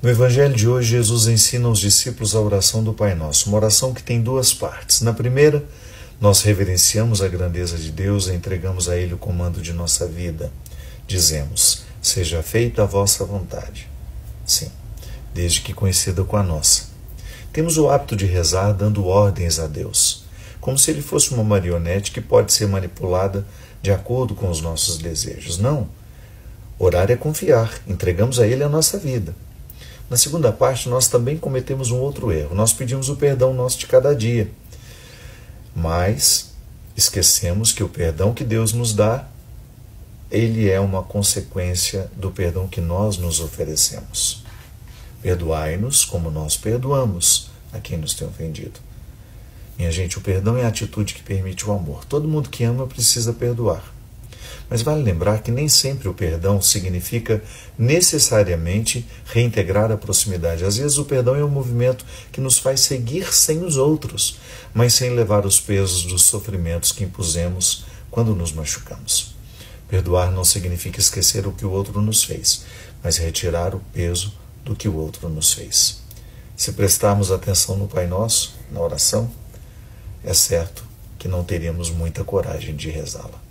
No Evangelho de hoje, Jesus ensina aos discípulos a oração do Pai Nosso, uma oração que tem duas partes. Na primeira, nós reverenciamos a grandeza de Deus e entregamos a Ele o comando de nossa vida. Dizemos: seja feita a vossa vontade. Sim, desde que coincida com a nossa. Temos o hábito de rezar dando ordens a Deus, como se Ele fosse uma marionete que pode ser manipulada de acordo com os nossos desejos. Não. Orar é confiar, entregamos a Ele a nossa vida. Na segunda parte, nós também cometemos um outro erro. Nós pedimos o perdão nosso de cada dia, mas esquecemos que o perdão que Deus nos dá, ele é uma consequência do perdão que nós nos oferecemos. Perdoai-nos como nós perdoamos a quem nos tem ofendido. Minha gente, o perdão é a atitude que permite o amor. Todo mundo que ama precisa perdoar. Mas vale lembrar que nem sempre o perdão significa necessariamente reintegrar a proximidade. Às vezes o perdão é um movimento que nos faz seguir sem os outros, mas sem levar os pesos dos sofrimentos que impusemos quando nos machucamos. Perdoar não significa esquecer o que o outro nos fez, mas retirar o peso do que o outro nos fez. Se prestarmos atenção no Pai Nosso, na oração, é certo que não teríamos muita coragem de rezá-la.